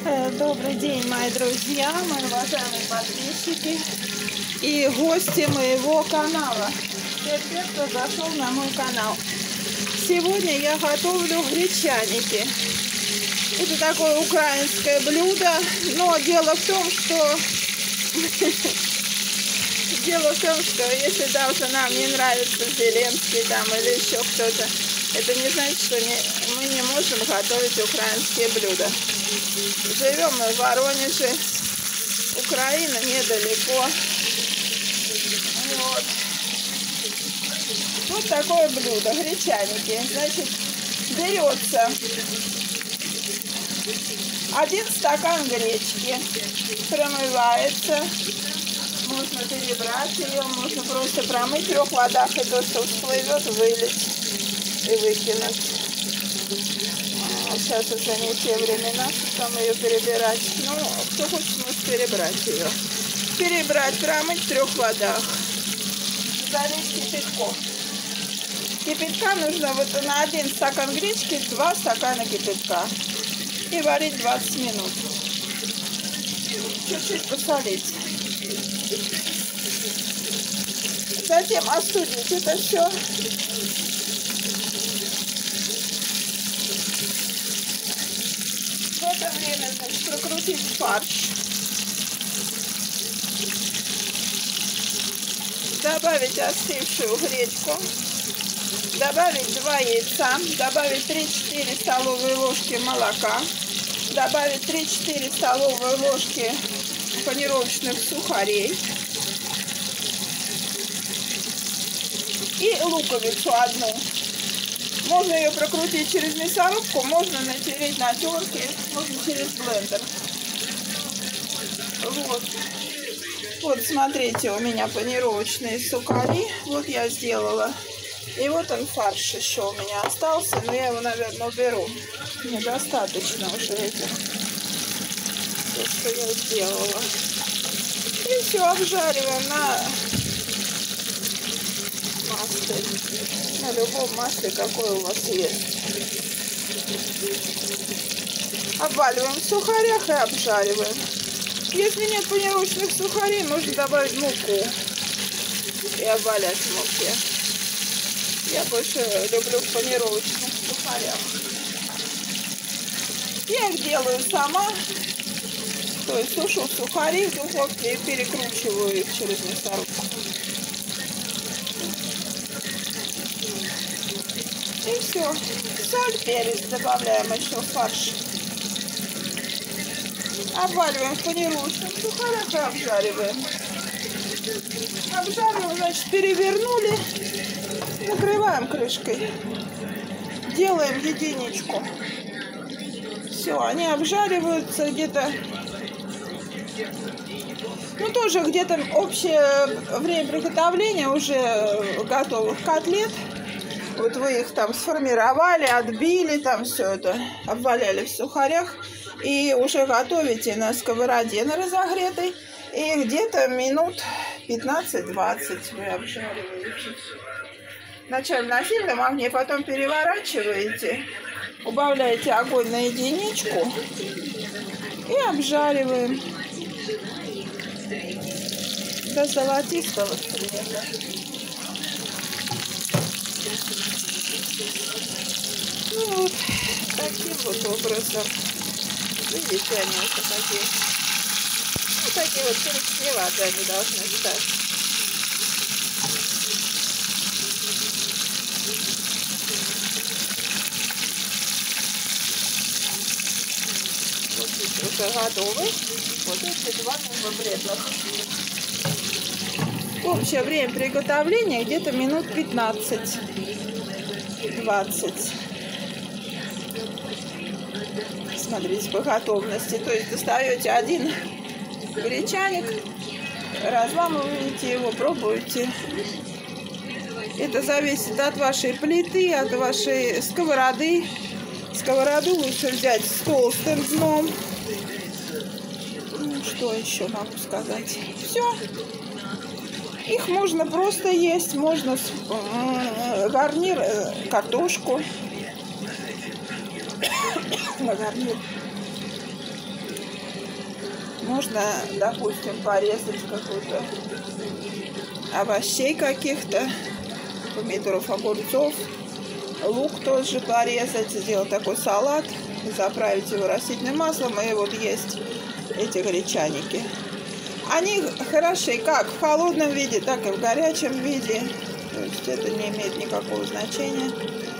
Добрый день, мои друзья, мои уважаемые подписчики и гости моего канала. Те, кто зашел на мой канал. Сегодня я готовлю гречаники. Это такое украинское блюдо, но дело в том, что если даже нам не нравится Зеленский там или еще кто-то, это не значит, что мы не можем готовить украинские блюда. Живем мы в Воронеже, Украина недалеко. Вот такое блюдо, гречаники. Значит, берется 1 стакан гречки, промывается. Можно перебрать ее, можно просто промыть в 3 водах, и то, что всплывет, вылить и выкинуть. Сейчас уже не те времена, там ее перебирать. Ну, кто хочет, может перебрать ее. Перебрать, промыть в 3 водах. Залить кипятком. Кипятка нужно вот на 1 стакан гречки 2 стакана кипятка. И варить 20 минут. Чуть-чуть посолить. Затем остудить это все. В это время, значит, прокрутить фарш. Добавить остывшую гречку. Добавить 2 яйца. Добавить 3-4 столовые ложки молока. Добавить 3-4 столовые ложки панировочных сухарей. И луковицу 1. Можно ее прокрутить через мясорубку, можно натереть на терке, можно через блендер. Вот смотрите, у меня панировочные сухари. Вот я сделала. И вот он фарш еще у меня остался, но я его, наверное, уберу. Недостаточно уже этих. То, что я сделала. И все обжариваем на масле. На любом масле, какое у вас есть. Обваливаем в сухарях и обжариваем. Если нет панировочных сухарей, можно добавить муку и обвалять в муке. Я больше люблю в панировочных сухарях. Я их делаю сама. То есть сушу сухари в духовке и перекручиваю их через мясорубку. И все. Соль, перец добавляем еще в фарш. Обваливаем в панировочных сухарях и обжариваем. Обжариваем, значит, перевернули. Накрываем крышкой. Делаем единичку. Все, они обжариваются где-то. Ну, тоже где-то общее время приготовления уже готовых котлет. Вот вы их там сформировали, отбили, там все это, обваляли в сухарях. И уже готовите на сковороде на разогретой. И где-то минут 15-20 вы обжариваете. Вначале на сильном огне, потом переворачиваете. Убавляете огонь на единичку. И обжариваем. До золотистого цвета. Ну вот, таким вот образом. Видите, они уже такие. Ну, такие вот коричневатые они должны стать. Вот эти уже готовы. Вот эти 2 бутербродах. Общее время приготовления где-то минут 15-20. Смотрите, по готовности. То есть достаете 1 гречаник, разламываете его, пробуете. Это зависит от вашей плиты, от вашей сковороды. Сковороду лучше взять с толстым дном. Ну, что еще могу сказать? Все. Их можно просто есть, можно гарнир, картошку на гарнир. Можно, допустим, порезать какую-то овощей каких-то, помидоров, огурцов, лук тоже порезать, сделать такой салат, заправить его растительным маслом, и вот есть эти гречаники. Они хороши как в холодном виде, так и в горячем виде. То есть это не имеет никакого значения.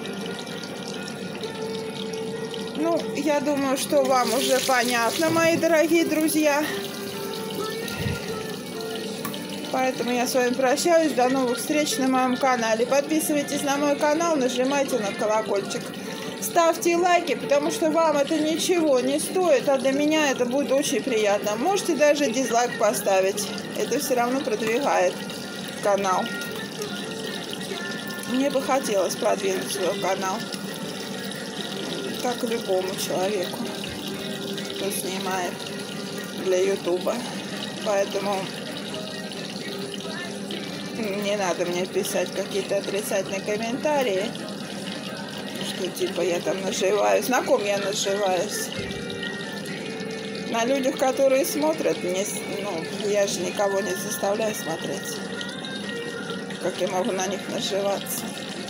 Ну, я думаю, что вам уже понятно, мои дорогие друзья. Поэтому я с вами прощаюсь. До новых встреч на моем канале. Подписывайтесь на мой канал, нажимайте на колокольчик. Ставьте лайки, потому что вам это ничего не стоит, а для меня это будет очень приятно. Можете даже дизлайк поставить. Это все равно продвигает канал. Мне бы хотелось продвинуть свой канал. Как любому человеку, кто снимает для ютуба. Поэтому не надо мне писать какие-то отрицательные комментарии, что типа я там наживаюсь. На ком я наживаюсь? На людях, которые смотрят. Я же никого не заставляю смотреть. Как я могу на них наживаться?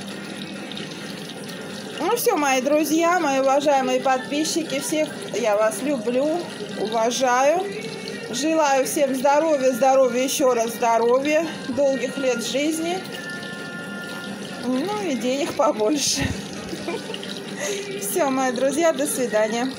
Ну все, мои друзья, мои уважаемые подписчики, всех я вас люблю, уважаю. Желаю всем здоровья, здоровья, еще раз здоровья, долгих лет жизни, ну и денег побольше. Все, мои друзья, до свидания.